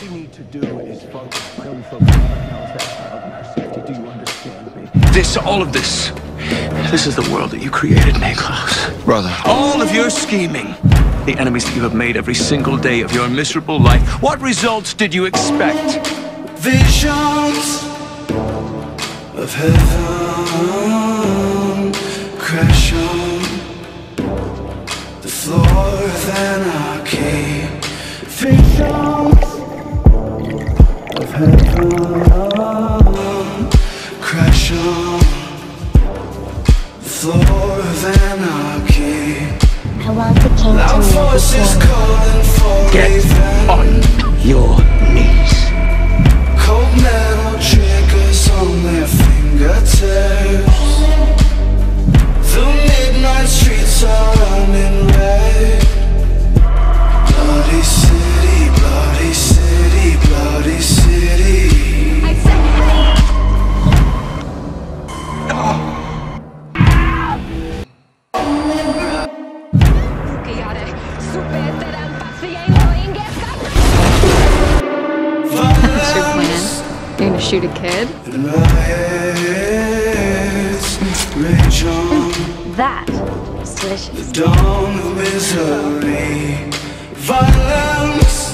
we need to do is focus. I only focus on that child and our safety. Do you understand me? All of this is the world that you created, Niklaus. Brother. All of your scheming. The enemies that you have made every single day of your miserable life. What results did you expect? Visions of heaven crash on the floor of anarchy. Visions of heaven crash on the floor of anarchy. I want the king Loud voices calling for Get on your knees. Cold metal triggers on their fingertips. The midnight streets are running red. Bloody city, bloody city, bloody city. What's your plan? You're gonna shoot a kid? Rage on That is delicious. the dawn of misery. Violence